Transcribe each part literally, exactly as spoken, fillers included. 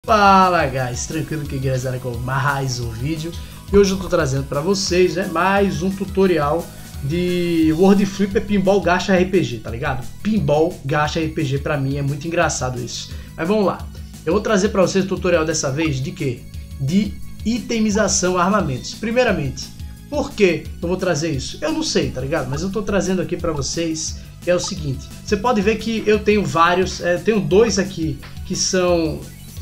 Fala guys, tranquilo que Guilherme com mais um vídeo. E hoje eu tô trazendo para vocês, né, mais um tutorial de World Flipper Pinball Gacha R P G, tá ligado? Pinball Gacha R P G pra mim é muito engraçado isso. Mas vamos lá, eu vou trazer para vocês o tutorial dessa vez de quê? De itemização armamentos. Primeiramente, por que eu vou trazer isso? Eu não sei, tá ligado? Mas eu tô trazendo aqui para vocês, que é o seguinte. Você pode ver que eu tenho vários, é, tenho dois aqui que são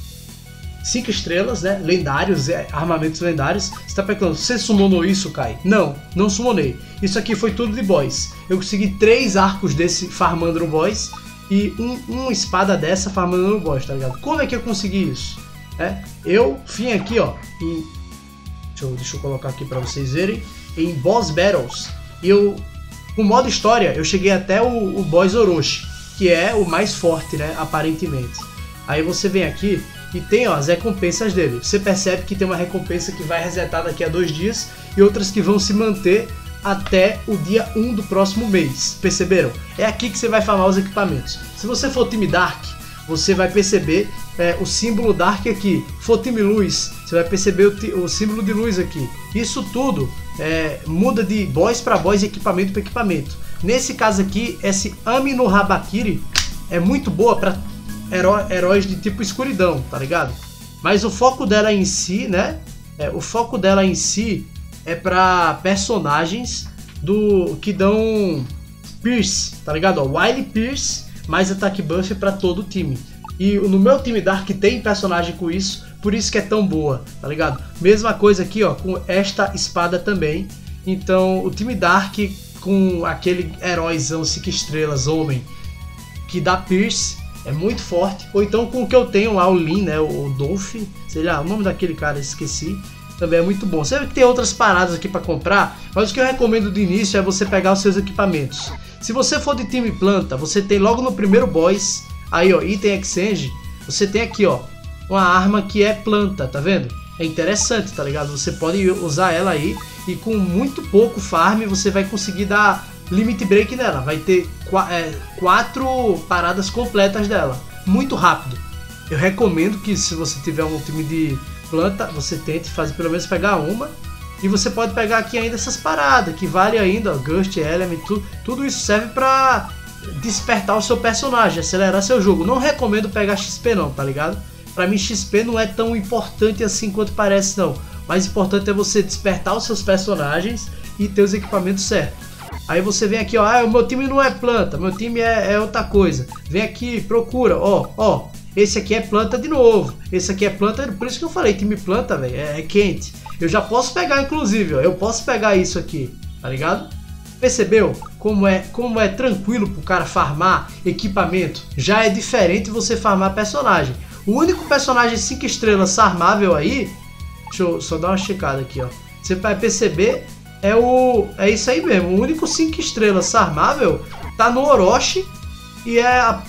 cinco estrelas, né? Lendários, é, armamentos lendários. Você tá perguntando, você summonou isso, Kai? Não, não summonei. Isso aqui foi tudo de boss. Eu consegui três arcos desse farmando no boss e um, uma espada dessa farmando no boss, tá ligado? Como é que eu consegui isso? É, eu vim aqui, ó, em, deixa, eu, deixa eu colocar aqui pra vocês verem, em Boss Battles. E eu, com modo história, eu cheguei até o, o boss Orochi, que é o mais forte, né? Aparentemente. Aí você vem aqui e tem, ó, as recompensas dele. Você percebe que tem uma recompensa que vai resetar daqui a dois dias e outras que vão se manter até o dia um do próximo mês. Perceberam? É aqui que você vai farmar os equipamentos. Se você for time Dark, você vai perceber é, o símbolo Dark aqui. Se for time Luz, você vai perceber o, o símbolo de luz aqui. Isso tudo é, muda de boss para boss e equipamento para equipamento. Nesse caso aqui, esse Ami no Habakiri é muito boa para Heró heróis de tipo escuridão, tá ligado? Mas o foco dela em si, né? É, o foco dela em si é pra personagens do que dão Pierce, tá ligado? Ó, Wily Pierce mais ataque buff pra todo o time. E no meu time Dark tem personagem com isso, por isso que é tão boa, tá ligado? Mesma coisa aqui, ó, com esta espada também. Então o time Dark com aquele heróizão cinco estrelas, homem, que dá Pierce, é muito forte. Ou então com o que eu tenho lá, o Lin, né, o Dolph, sei lá, o nome daquele cara, esqueci. Também é muito bom. Você vê que tem outras paradas aqui para comprar, mas o que eu recomendo de início é você pegar os seus equipamentos. Se você for de time planta, você tem logo no primeiro boss, aí ó, item exchange, você tem aqui ó, uma arma que é planta, tá vendo? É interessante, tá ligado? Você pode usar ela aí e com muito pouco farm você vai conseguir dar limit break nela, vai ter é, quatro paradas completas dela, muito rápido. Eu recomendo que se você tiver um time de planta, você tente fazer pelo menos pegar uma, e você pode pegar aqui ainda essas paradas, que vale ainda, ó, Gust, Element, tu, tudo isso serve pra despertar o seu personagem, acelerar seu jogo. Não recomendo pegar X P não, tá ligado? Pra mim X P não é tão importante assim quanto parece não, o mais importante é você despertar os seus personagens e ter os equipamentos certos. Aí você vem aqui, ó, ah, o meu time não é planta, meu time é, é outra coisa. Vem aqui, procura, ó, ó, esse aqui é planta de novo, esse aqui é planta, por isso que eu falei, time planta, velho, é, é quente. Eu já posso pegar, inclusive, ó, eu posso pegar isso aqui, tá ligado? Percebeu como é, como é tranquilo pro cara farmar equipamento? Já é diferente você farmar personagem. O único personagem cinco estrelas farmável aí, deixa eu só dar uma checada aqui, ó, você vai perceber... É, o, é isso aí mesmo, o único cinco estrelas farmável tá no Orochi e é a,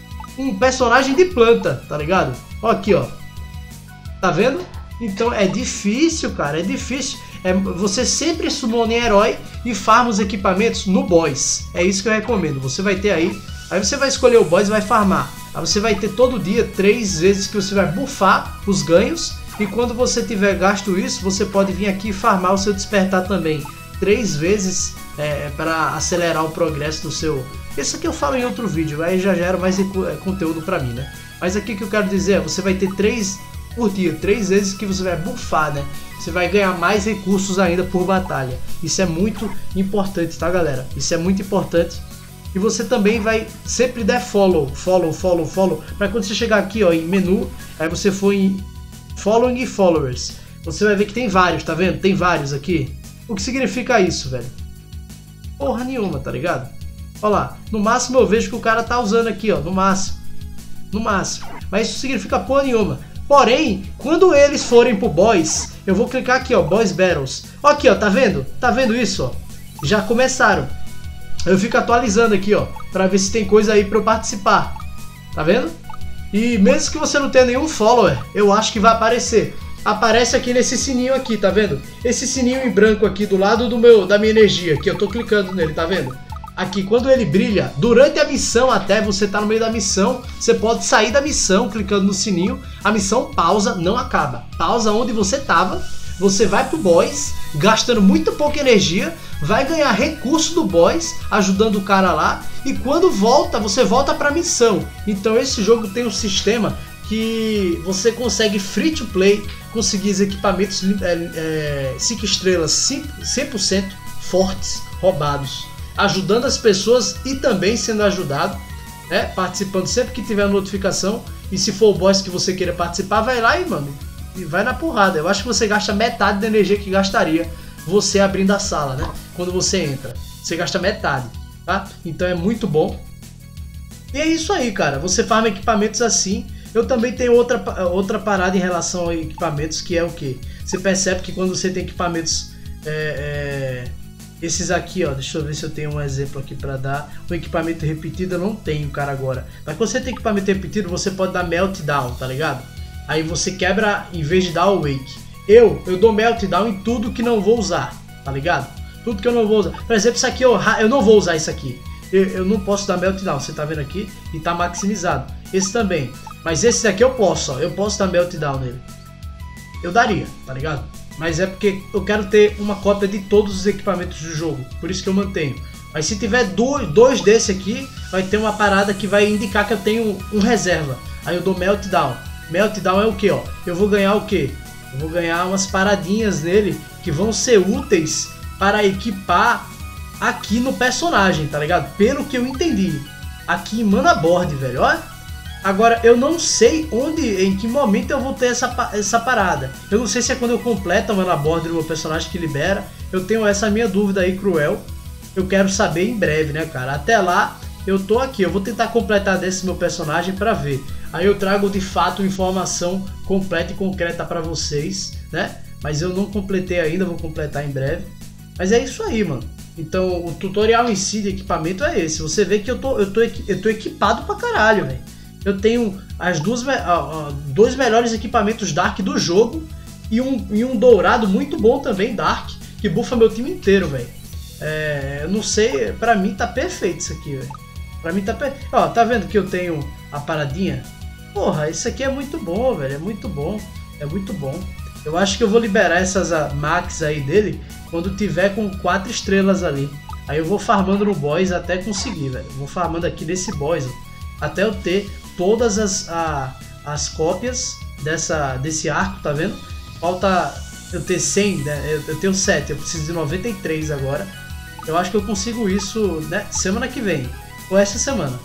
um personagem de planta, tá ligado? Ó aqui, ó. Tá vendo? Então é difícil, cara, é difícil. É, você sempre summona em herói e farma os equipamentos no boss. É isso que eu recomendo. Você vai ter aí, aí você vai escolher o boss e vai farmar. Aí você vai ter todo dia três vezes que você vai buffar os ganhos. E quando você tiver gasto isso, você pode vir aqui e farmar o seu despertar também. Três vezes é, para acelerar o progresso do seu... Isso aqui eu falo em outro vídeo, aí já gera mais conteúdo para mim, né? Mas aqui que eu quero dizer é, você vai ter três por dia, três vezes que você vai buffar, né? Você vai ganhar mais recursos ainda por batalha. Isso é muito importante, tá, galera? Isso é muito importante. E você também vai sempre dar follow, follow, follow, follow. Para quando você chegar aqui, ó, em menu, aí você for em... Following e Followers, você vai ver que tem vários, tá vendo? Tem vários aqui. O que significa isso, velho? Porra nenhuma, tá ligado? Olha lá, no máximo eu vejo que o cara tá usando aqui, ó, no máximo. No máximo. Mas isso significa porra nenhuma. Porém, quando eles forem pro boss, eu vou clicar aqui, ó, Boss Battles. Ó aqui, ó, tá vendo? Tá vendo isso, ó? Já começaram. Eu fico atualizando aqui, ó, pra ver se tem coisa aí pra eu participar. Tá vendo? E mesmo que você não tenha nenhum follower, eu acho que vai aparecer. Aparece aqui nesse sininho aqui, tá vendo? Esse sininho em branco aqui do lado do meu, da minha energia, que eu tô clicando nele, tá vendo? aqui, quando ele brilha, durante a missão até, você tá no meio da missão, você pode sair da missão clicando no sininho, a missão pausa, não acaba. Pausa onde você tava, você vai pro boss, gastando muito pouca energia, vai ganhar recurso do boss, ajudando o cara lá, e quando volta, você volta pra missão. Então esse jogo tem um sistema que você consegue free to play, conseguir os equipamentos é, cinco estrelas cem por cento fortes, roubados, ajudando as pessoas e também sendo ajudado, né, participando sempre que tiver notificação. E se for o boss que você queira participar, vai lá e mano, e vai na porrada. Eu acho que você gasta metade da energia que gastaria você abrindo a sala, né? Quando você entra, você gasta metade, tá? Então é muito bom. E é isso aí, cara. Você farma equipamentos assim. Eu também tenho outra, outra parada em relação a equipamentos, que é o que? Você percebe que quando você tem equipamentos... É, é, esses aqui, ó, deixa eu ver se eu tenho um exemplo aqui pra dar. O equipamento repetido eu não tenho, cara, agora. Mas quando você tem equipamento repetido, você pode dar meltdown, tá ligado? Aí você quebra em vez de dar o wake. Eu, eu dou meltdown em tudo que não vou usar, tá ligado? Tudo que eu não vou usar. Por exemplo, isso aqui eu, eu não vou usar isso aqui. Eu, eu não posso dar meltdown, você tá vendo aqui? E tá maximizado. Esse também. Mas esse daqui eu posso, ó. Eu posso dar meltdown nele. Eu daria, tá ligado? Mas é porque eu quero ter uma cópia de todos os equipamentos do jogo. Por isso que eu mantenho. Mas se tiver dois, dois desse aqui, vai ter uma parada que vai indicar que eu tenho um reserva. Aí eu dou meltdown. Meltdown é o que, ó? Eu vou ganhar o que? Eu vou ganhar umas paradinhas nele que vão ser úteis para equipar aqui no personagem, tá ligado? Pelo que eu entendi. Aqui em Mana Board, velho, ó. Agora, eu não sei onde, em que momento eu vou ter essa, essa parada. Eu não sei se é quando eu completo a Mana Board do meu personagem que libera. Eu tenho essa minha dúvida aí, cruel. Eu quero saber em breve, né, cara? Até lá, eu tô aqui. Eu vou tentar completar desse meu personagem pra ver. Aí eu trago, de fato, informação completa e concreta pra vocês, né? Mas eu não completei ainda, vou completar em breve. Mas é isso aí, mano. Então, o tutorial em si de equipamento é esse. Você vê que eu tô, eu tô, eu tô equipado pra caralho, velho. Eu tenho as duas, uh, uh, dois melhores equipamentos Dark do jogo e um, e um dourado muito bom também, Dark, que bufa meu time inteiro, velho. É, eu não sei, pra mim tá perfeito isso aqui, velho. Pra mim tá perfeito. Ó, tá vendo que eu tenho a paradinha? Porra, isso aqui é muito bom, velho, é muito bom, é muito bom. Eu acho que eu vou liberar essas uh, max aí dele quando tiver com quatro estrelas ali. Aí eu vou farmando no boss até conseguir, velho. Vou farmando aqui nesse boss, ó, até eu ter todas as, a, as cópias dessa, desse arco, tá vendo? Falta eu ter cem, né? eu, eu tenho sete, eu preciso de noventa e três agora. Eu acho que eu consigo isso, né, semana que vem, ou essa semana.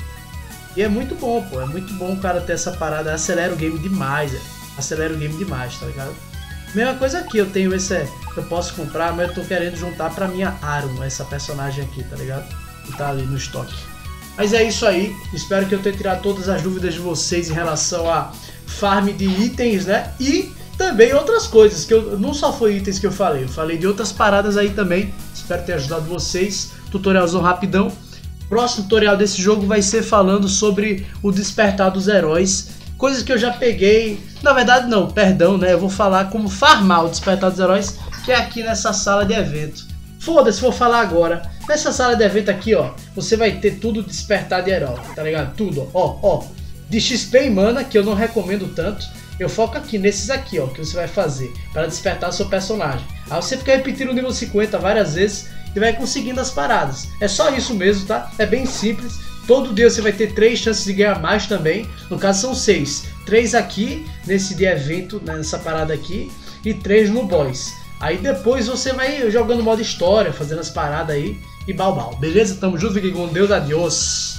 E é muito bom, pô, é muito bom o cara ter essa parada, acelera o game demais, é. acelera o game demais, tá ligado? Mesma coisa aqui, eu tenho esse, eu posso comprar, mas eu tô querendo juntar pra minha Arum, essa personagem aqui, tá ligado? Que tá ali no estoque. Mas é isso aí, espero que eu tenha tirado todas as dúvidas de vocês em relação a farm de itens, né? E também outras coisas, que eu, não só foi itens que eu falei, eu falei de outras paradas aí também. Espero ter ajudado vocês, tutorialzão rapidão. Próximo tutorial desse jogo vai ser falando sobre o despertar dos heróis. Coisas que eu já peguei, na verdade não, perdão, né? Eu vou falar como farmar o despertar dos heróis, que é aqui nessa sala de evento. Foda-se, vou falar agora. Nessa sala de evento aqui, ó, você vai ter tudo despertar de herói, tá ligado? Tudo, ó, ó. De X P e mana, que eu não recomendo tanto. Eu foco aqui, nesses aqui, ó, que você vai fazer para despertar o seu personagem. Aí você fica repetindo o nível cinquenta várias vezes e vai conseguindo as paradas. É só isso mesmo, tá? É bem simples. Todo dia você vai ter três chances de ganhar mais também. No caso são seis. três aqui, nesse de evento, nessa parada aqui. E três no boss. Aí depois você vai jogando modo história, fazendo as paradas aí. E balbal. Beleza? Tamo junto, fiquem com Deus, adiós.